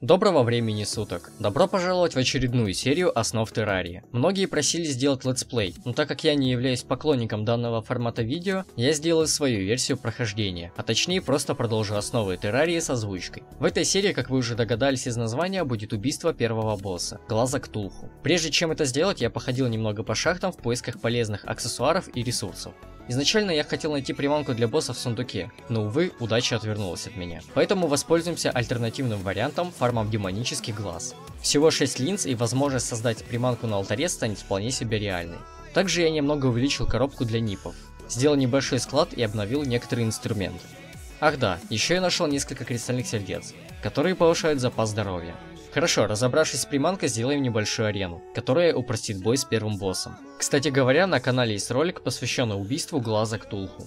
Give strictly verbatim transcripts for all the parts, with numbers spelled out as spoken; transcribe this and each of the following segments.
Доброго времени суток! Добро пожаловать в очередную серию основ Террарии. Многие просили сделать летсплей, но так как я не являюсь поклонником данного формата видео, я сделаю свою версию прохождения, а точнее просто продолжу основы Террарии с озвучкой. В этой серии, как вы уже догадались из названия, будет убийство первого босса, Глаза Ктулху. Прежде чем это сделать, я походил немного по шахтам в поисках полезных аксессуаров и ресурсов. Изначально я хотел найти приманку для босса в сундуке, но увы, удача отвернулась от меня. Поэтому воспользуемся альтернативным вариантом, фармом демонических глаз. Всего шесть линз, и возможность создать приманку на алтаре станет вполне себе реальной. Также я немного увеличил коробку для нипов, сделал небольшой склад и обновил некоторые инструменты. Ах да, еще я нашел несколько кристальных сердец, которые повышают запас здоровья. Хорошо, разобравшись с приманкой, сделаем небольшую арену, которая упростит бой с первым боссом. Кстати говоря, на канале есть ролик, посвященный убийству Глаза Ктулху.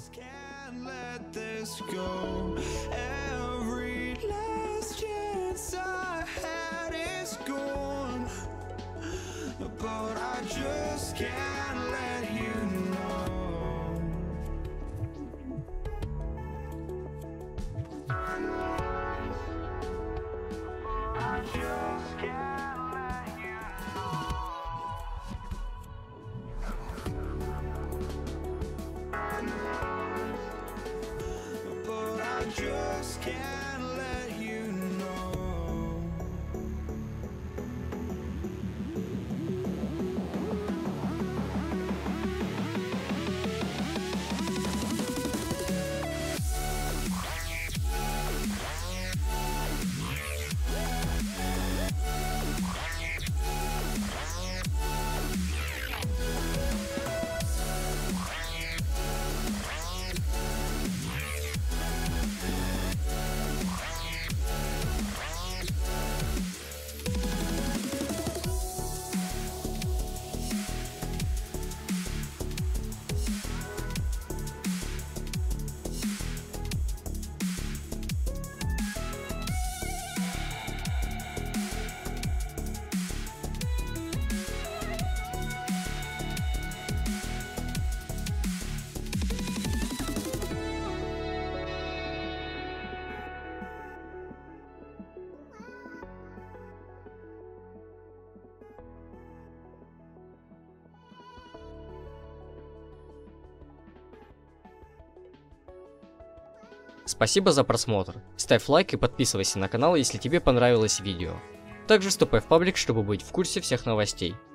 Just can't let you know. Спасибо за просмотр. Ставь лайк и подписывайся на канал, если тебе понравилось видео. Также вступай в паблик, чтобы быть в курсе всех новостей.